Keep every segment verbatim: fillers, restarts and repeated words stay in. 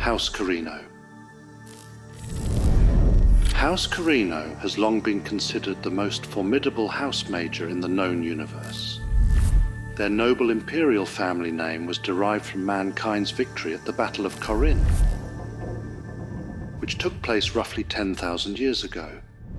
House Corrino. House Corrino has long been considered the most formidable house major in the known universe. Their noble imperial family name was derived from mankind's victory at the Battle of Corinth, which took place roughly ten thousand years ago.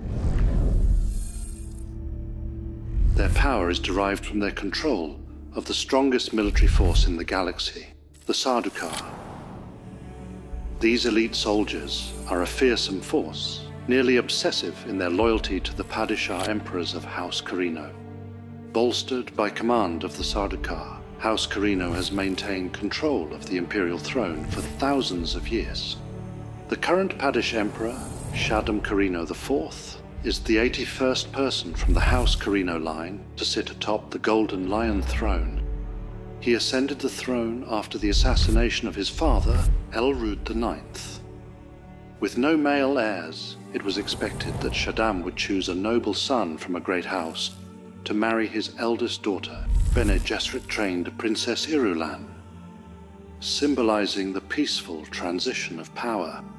Their power is derived from their control of the strongest military force in the galaxy, the Sardaukar. These elite soldiers are a fearsome force, nearly obsessive in their loyalty to the Padishah emperors of House Corrino. Bolstered by command of the Sardaukar, House Corrino has maintained control of the imperial throne for thousands of years. The current Padish Emperor, Shaddam Corrino the fourth, is the eighty-first person from the House Corrino line to sit atop the Golden Lion throne. He ascended the throne after the assassination of his father, Elrud the ninth. With no male heirs, it was expected that Shaddam would choose a noble son from a great house to marry his eldest daughter, Bene Gesserit-trained Princess Irulan, symbolizing the peaceful transition of power.